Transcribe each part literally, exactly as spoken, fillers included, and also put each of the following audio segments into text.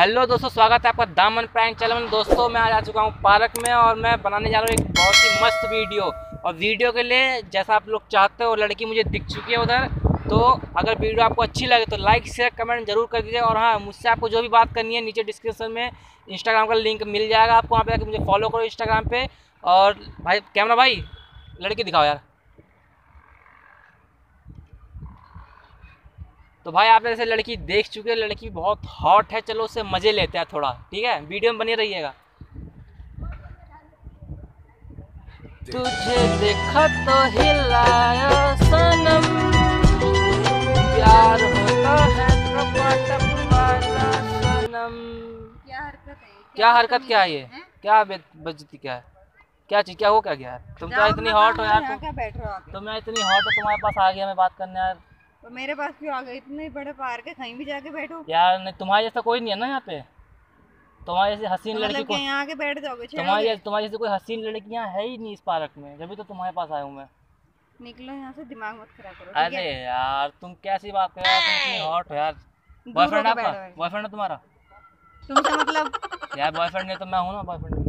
Hello दोस्तों, स्वागत है आपका दामन प्रैंक चैनल में। दोस्तों मैं आज आ चुका हूँ पार्क में और मैं बनाने जा रहा हूँ एक बहुत ही मस्त वीडियो। और वीडियो के लिए जैसा आप लोग चाहते हो, लड़की मुझे दिख चुकी है उधर। तो अगर वीडियो आपको अच्छी लगे तो लाइक शेयर कमेंट जरूर कर दीजिए। और हाँ, मुझसे आपको जो भी बात करनी है नीचे डिस्क्रिप्शन में इंस्टाग्राम का लिंक मिल जाएगा आपको, वहाँ पे आकर मुझे फॉलो करो इंस्टाग्राम पे। और भाई कैमरा भाई लड़की दिखाओ यार। तो भाई आप ऐसे लड़की देख चुके हैं, लड़की बहुत हॉट है। चलो उससे मज़े लेते हैं थोड़ा, ठीक है? वीडियो में बनी रहिएगा। तुझे देखा तो हिलाया सनम, प्यार होता है टपाटप वाला सनम। क्या हरकत है? क्या हरकत क्या है ये? क्या बेइज्जती क्या है? क्या चीज क्या हो क्या गया? तुम तो इतनी हॉट हो यार। क्या बैठ रहे हो आगे? तो मैं इतनी हॉट हो, तुम्हारे पास आ गया मैं बात करने यार। तो मेरे पास क्यों आ गए? इतने बड़े पार्क है, कहीं भी जाके बैठो यार। नहीं, तुम्हारे जैसा कोई नहीं है ना यहाँ पे। तुम्हारे जैसे हसीन तो लड़की मतलब को यहाँ आके बैठ जाओगे? तुम्हारी जैसे तुम्हारी जैसे कोई हसीन लड़कियाँ है ही नहीं इस पार्क में, जब भी तो तुम्हारे पास आया हूँ मैं। निकलो यहाँ से, दिमाग मत खराब करो। अरे यार तुम कैसी बात कर रहे हो? तुम इतनी हॉट हो यार। बॉयफ्रेंड है आपका? बॉयफ्रेंड है तुम्हारा? तुमसे मतलब यार बॉयफ्रेंड नहीं तो मैं हूँ ना बॉयफ्रेंड।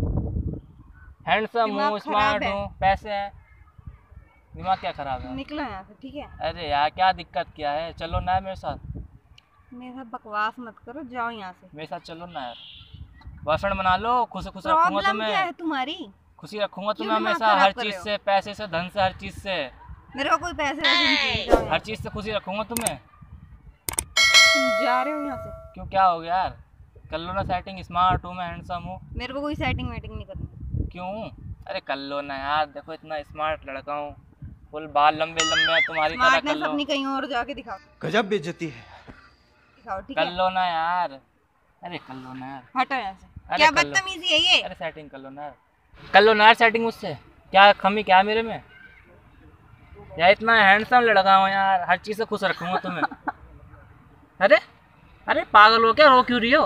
हैंडसम हूँ, स्मार्ट हूँ, पैसे हैं। दिमाग क्या खराब है? निकलो यहाँ से, ठीक है? अरे यार क्या दिक्कत क्या है? चलो ना मेरे साथ। मेरे साथ बकवास मत करो, जाओ यहाँ से। मेरे साथ चलो ना यार। बॉयफ्रेंड बना लो, खुश खुश रखूंगा प्रॉब्लम क्या है तुम्हें। तुम्हारी? खुशी रखूंगा क्यों तुम्हें दिमाग हमेशा, खराब हर कर चीज रहे हो? से, पैसे से, धन से, हर चीज से। मेरे को कोई पैसे वैसे नहीं चाहिए, जाओ हर यहाँ चीज से खुशी रखूंगा तुम्हें। से। तुम जा रहे हो यहाँ से? क्यों, क्या हो गया यार? कर लो ना सेटिंग, स्मार्ट हूँ मैं, हैंडसम हूँ। मेरे को कोई सेटिंग वेटिंग नहीं करनी। क्यों? अरे कर लो ना यार, देखो इतना स्मार्ट लड़का हूँ, फुल बाल लंबे लंबे हैं तुम्हारी तरह। कर स्मार्टनेस लो, अपनी कहीं और जाके दिखाओ। गजब बेइज्जती है। दिखाओ, ठीक कर है? लो ना यार। अरे कर लो ना यार। हटो यहाँ से। अरे क्या कर लो। बदतमीजी है ये? अरे सेटिंग कर लो ना यार। कर लो ना यार सेटिंग मुझसे। क्या कमी क्या है मेरे में? यार इतना हैंडसम लड़का हूँ यार, हर चीज़ से खुश रखूंगा तुम्हें। अरे अरे पागल हो क्या? रो क्यों रही हो?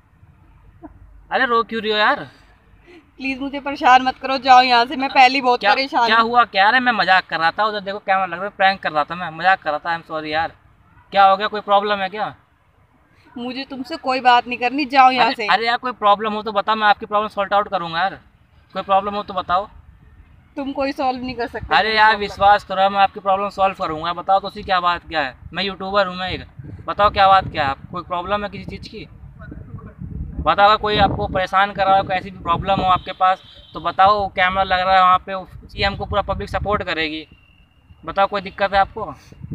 अरे रो क्यों रही हो यार? प्लीज मुझे परेशान मत करो, जाओ यहाँ से। मैं पहले बहुत क्या परेशान क्या हूँ। हुआ क्या रे? मैं मजाक कर रहा था, उधर देखो कैमरा लग रहा है, प्रैंक कर रहा था मैं, मजाक कर रहा था। आई एम सॉरी यार। क्या हो गया? कोई प्रॉब्लम है क्या? मुझे तुमसे कोई बात नहीं करनी, जाओ यहाँ अरे, से। अरे यार कोई प्रॉब्लम हो तो बताओ, मैं आपकी प्रॉब्लम सॉल्ट आउट करूंगा यार। कोई प्रॉब्लम हो तो बताओ। तुम कोई सॉल्व नहीं कर सकते। अरे यार विश्वास करो, मैं आपकी प्रॉब्लम सॉल्व करूंगा। बताओ तो उसी क्या बात क्या है? मैं यूट्यूबर हूँ मैं एक। बताओ क्या बात क्या है? कोई प्रॉब्लम है किसी चीज़ की? बताओ। अगर कोई आपको परेशान कर रहा हो, ऐसी भी प्रॉब्लम हो आपके पास तो बताओ। कैमरा लग रहा है वहाँ पे, ये हमको पूरा पब्लिक सपोर्ट करेगी। बताओ कोई दिक्कत है आपको?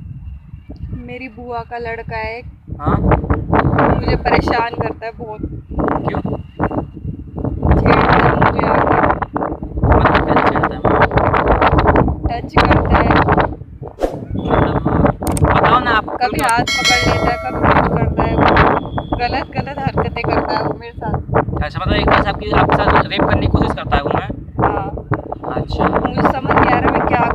मेरी बुआ का लड़का है, हाँ मुझे परेशान करता है बहुत। क्यों? छेड़ता है मुझे आके, मतलब कैसे छेड़ता है? टच करता है, मतलब बताओ ना आप। कभी हाथ पकड़ लेता है, कभी कुछ करता है। गलत गलत हरकतें करता है वो मेरे साथ। अच्छा, मतलब एक तरह से आपकी आपके साथ रेप करने की कोशिश करता है वो? मैं हाँ, अच्छा मुझे समझ नहीं आ रहा मैं क्या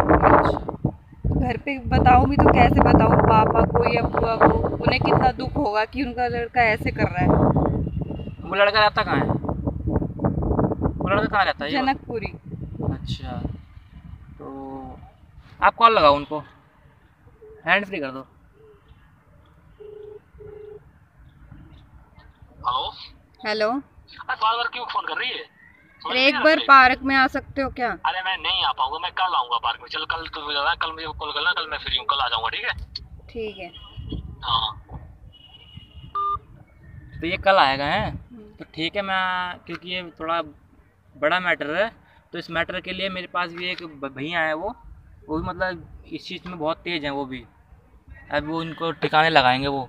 करूँ। घर पे बताऊँ भी तो कैसे बताऊँ पापा को या बुआ को? उन्हें कितना दुख होगा कि उनका लड़का ऐसे कर रहा है। वो लड़का रहता कहाँ है? वो लड़का कहाँ रहता है? ये जनकपुरी। बताओ। अच्छा, तो आप कॉल लगाओ उनको, हैंड फ्री कर दो। हेलो हेलो, अरे बार बार क्यों फोन कर रही है? समझ अरे नहीं एक आ बार रही? पार्क में आ सकते हो क्या? अरे मैं नहीं आ पाऊंगा, मैं कल आऊंगा पार्क में। चल कल तो कल मुझे कॉल करना, कल मैं फ्री हूँ, कल आ जाऊंगा, ठीक है? ठीक है। हाँ तो ये कल आएगा है तो ठीक है। मैं क्योंकि ये थोड़ा बड़ा मैटर है, तो इस मैटर के लिए मेरे पास भी एक भैया है, वो वो भी मतलब इस चीज़ में बहुत तेज़ हैं वो भी। अब वो उनको ठिकाने लगाएंगे वो।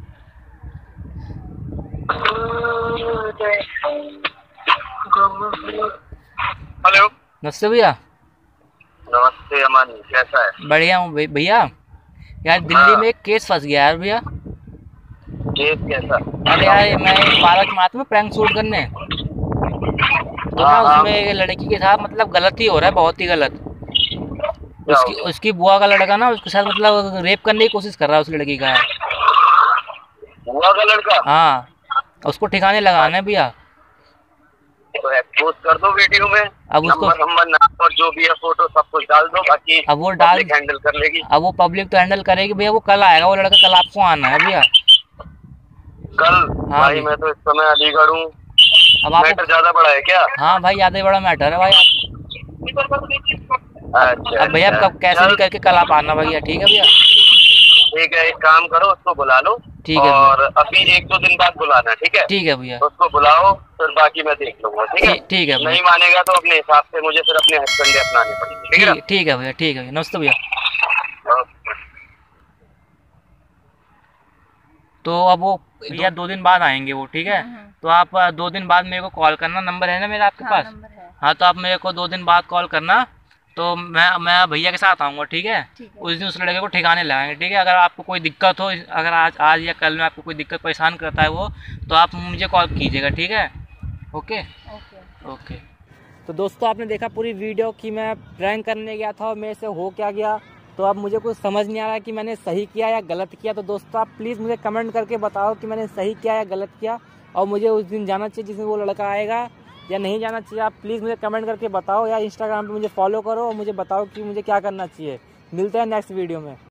हेलो, नमस्ते भैया। नमस्ते अमन, कैसा है? बढ़िया हूँ भै- भैया। यार दिल्ली में एक केस फंस गया यार भैया। केस कैसा? अरे यार मैं पार्क में आता हूँ प्रैंक शूट करने, तो ना उसमें एक लड़की के साथ मतलब गलती हो रहा है, बहुत ही गलत। उसकी उसकी बुआ का लड़का ना उसके साथ मतलब रेप करने की कोशिश कर रहा है उस लड़की का। बुआ का लड़का? हाँ, उसको ठिकाने लगाना है भैया। तो एक्सपोज कर दो वीडियो में। अब उसको नंबर नंबर नाम और जो भी है फोटो सब कुछ डाल दो, बाकी अब वो डाल हैंडल कर लेगी। अब वो पब्लिक तो हैंडल करेगी भैया। वो कल आएगा वो लड़का, कल आपको आना है भैया। कल हाँ भाई जी। मैं तो इस समय अलीगढ़ हूँ। अब आप मैटर ज्यादा बड़ा है क्या? हाँ भाई, ज्यादा ही बड़ा मैटर है भाई। आप अच्छा अब भैया आप अच्छा, कब कैसे भी चल करके कल आप आना भैया, ठीक है भैया? ठीक है, एक काम करो, उसको बुला लो ठीक है भैया। और अभी एक दो दिन बाद बुलाना, ठीक है? ठीक है भैया। उसको बुलाओ, फिर बाकी मैं देख लूंगा, ठीक है? ठीक ठीक है भैया। नहीं मानेगा तो अपने हिसाब से मुझे फिर अपने हस्बैंड अपनाने पड़ेंगे, ठीक है? ठीक ठीक है भैया, ठीक है भैया, नमस्ते भैया। ओके। तो अब वो भैया दो दिन बाद आएंगे वो, ठीक है? हम्म, तो आप अ, दो दिन बाद मेरे को कॉल करना, नंबर है ना मेरा आपके हाँ पास? नंबर है। हाँ, तो आप मेरे को दो दिन बाद कॉल करना, तो मैं मैं भैया के साथ आऊँगा, ठीक है? ठीक है। उस दिन उस लड़के को ठिकाने लगाएंगे, ठीक है? अगर आपको कोई दिक्कत हो, अगर आज आज या कल में आपको कोई दिक्कत परेशान करता है वो, तो आप मुझे कॉल कीजिएगा, ठीक है? Okay okay. ओके। तो दोस्तों आपने देखा पूरी वीडियो कि मैं प्रैंक करने गया था और मेरे से हो क्या गया। तो अब मुझे कुछ समझ नहीं आ रहा है कि मैंने सही किया या गलत किया। तो दोस्तों आप प्लीज़ मुझे कमेंट करके बताओ कि मैंने सही किया या गलत किया, और मुझे उस दिन जाना चाहिए जिसमें वो लड़का आएगा या नहीं जाना चाहिए। आप प्लीज़ मुझे कमेंट करके बताओ, या इंस्टाग्राम पे मुझे फॉलो करो और मुझे बताओ कि मुझे क्या करना चाहिए। मिलते हैं नेक्स्ट वीडियो में।